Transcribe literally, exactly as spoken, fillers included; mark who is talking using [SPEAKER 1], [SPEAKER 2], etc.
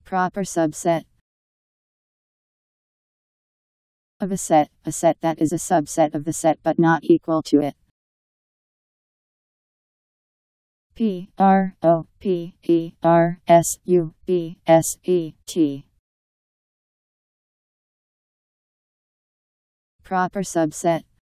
[SPEAKER 1] Proper subset of a set, a set that is a subset of the set but not equal to it. P R O P E R S U B S E T. Proper subset